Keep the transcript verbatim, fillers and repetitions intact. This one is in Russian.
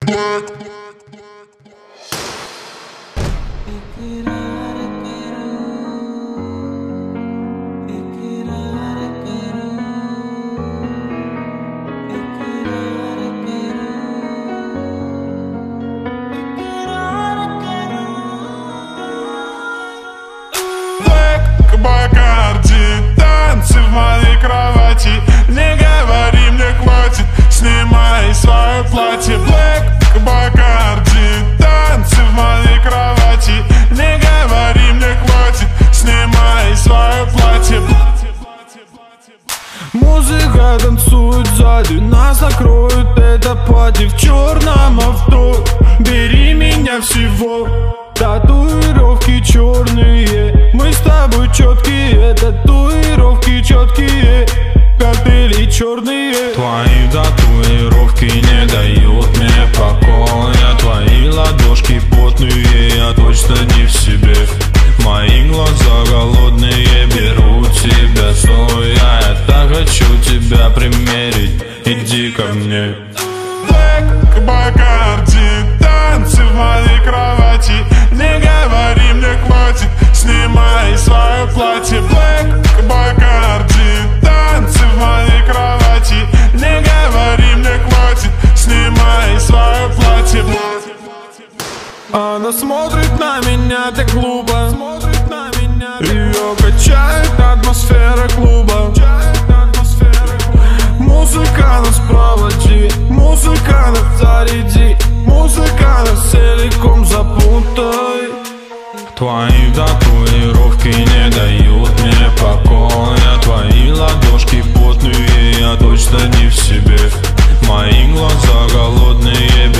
black. Бакарди, танцы в моей кровати. Не говори, мне хватит, снимай свое платье. Блэк, Бакарди, танцы в моей кровати. Не говори, мне хватит, снимай свое платье. Музыка танцует сзади, нас накроет это пати. В черном авто, бери меня всего. Татуировки черные, мы с тобой четкие. Татуировки четкие, коктейли черные. Твои татуировки не дают мне покоя. Твои ладошки потные, я точно не в себе. Мои глаза голодные, берут тебя стоя. Я так хочу тебя примерить, иди ко мне. Блэк, Бакарди, танцы в моей кровати. Не говори, мне хватит, снимай свое платье. Блэк, Бакарди, танцы в моей кровати. Не говори, мне хватит, снимай свое платье. Она смотрит на меня так глупо, ее качает атмосфера клуба. Музыка нас проводи, музыка нас заряди, музыка нас целиком запутай. Твои татуировки не дают мне покоя. Твои ладошки потные, я точно не в себе. Мои глаза голодные,